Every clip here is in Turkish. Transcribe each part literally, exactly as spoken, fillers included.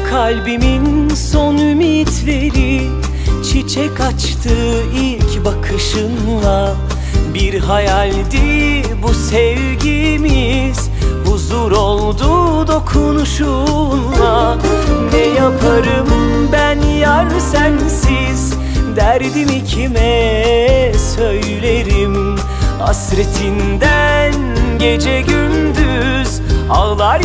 Kalbimin son ümitleri çiçek açtı ilk bakışınla. Bir hayaldi bu sevgimiz, huzur oldu dokunuşunla. Ne yaparım ben yar sensiz, derdimi kime söylerim? Hasretinden gece gündüz ağlar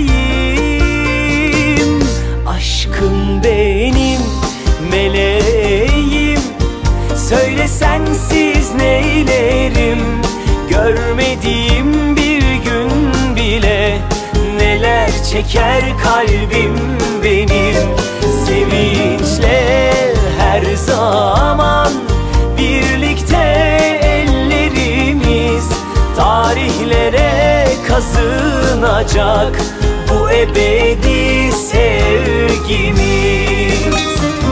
yüreğim. Aşkım benim meleğim, söyle sensiz neylerim? Görmediğim bir gün bile neler çeker kalbim benim. Sevinçle her zaman birlikte ellerimiz, tarihlere kazınacak bu ebedi sevgimiz.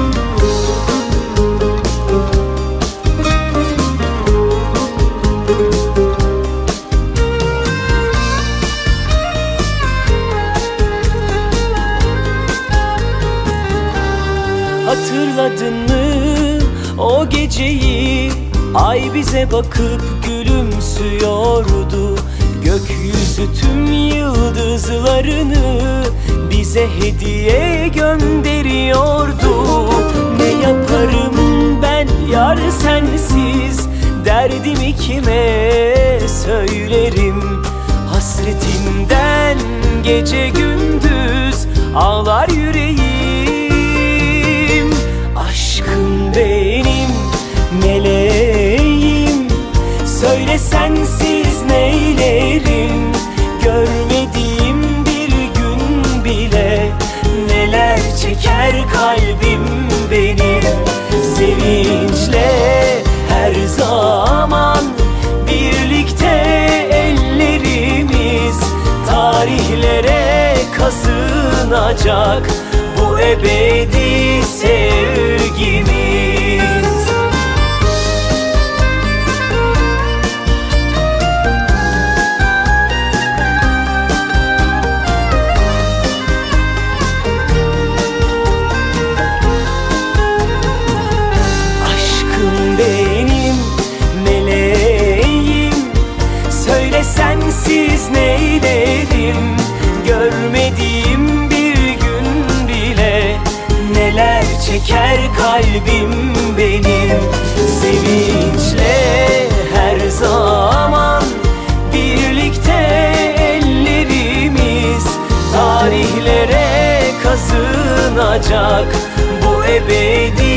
Hatırladın mı o geceyi? Ay bize bakıp gülümsüyordu. Gökyüzü tüm yıldızlarını bize hediye gönderiyordu. Ne yaparım ben yar sensiz, derdimi kime söylerim? Hasretinden gece gündüz ağlar yüreğim. Aşkım benim meleğim, söyle sensiz neylerim? Görmediğim bir gün bile neler çeker kalbim benim. Sevinçle her zaman birlikte ellerimiz, tarihlere kazınacak bu ebedi sevgimiz. Aşkım benim meleğim, söyle sensiz neylerim? Görmediğim bir gün bile neler çeker kalbim benim. Sevinçle her zaman birlikte ellerimiz, tarihlere kazınacak bu ebedi